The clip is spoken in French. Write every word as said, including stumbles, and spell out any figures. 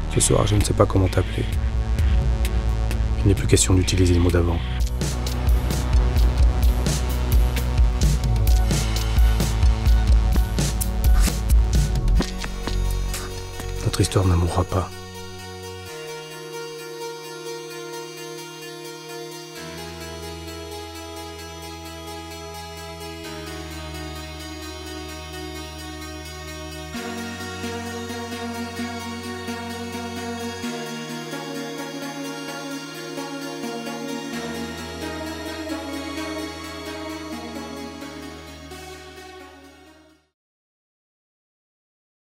Ce soir, je ne sais pas comment t'appeler. Il n'est plus question d'utiliser les mots d'avant. Notre histoire ne mourra pas.